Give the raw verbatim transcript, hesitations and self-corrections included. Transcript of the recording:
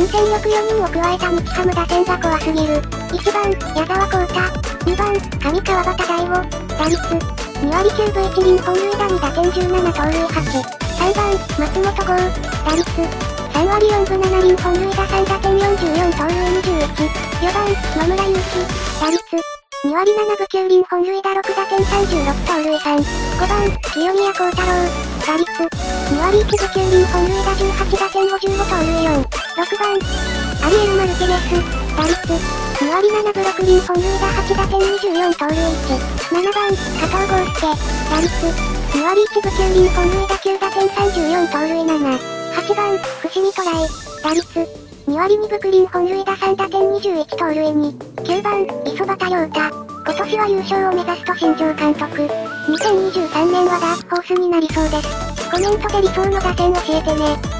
新戦力よにんを加えた日ハム打線が怖すぎる。いちばん、矢沢浩太。にばん、上川端大吾。打率に割きゅうぶいちりん本塁打に打点じゅうなな盗塁はち。さんばん、松本剛。打率さんわりよんぶななりん本塁打さん打点よんじゅうよん盗塁にじゅういち。よばん、野村祐希。打率にわりななぶきゅうりん本塁打ろく打点さんじゅうろく盗塁さん。ごばん、清宮幸太郎。打率にわりいちぶきゅうりん本塁打じゅうはち打点ごじゅうご盗塁よん。ろくばん、アリエル・マルティネス。打率にわりななぶろくりん本塁打はち打点にじゅうよん盗塁いち。ななばん、加藤豪介。打率にわりいちぶきゅうりん本塁打きゅう打点さんじゅうよん盗塁なな。はちばん、伏見トライ。打率にわりにぶくりん本塁打さん打点にじゅういち盗塁に。きゅうばん、磯端亮太。今年は優勝を目指すと新庄監督。にせんにじゅうさんねんはダークホースになりそうです。コメントで理想の打線教えてね。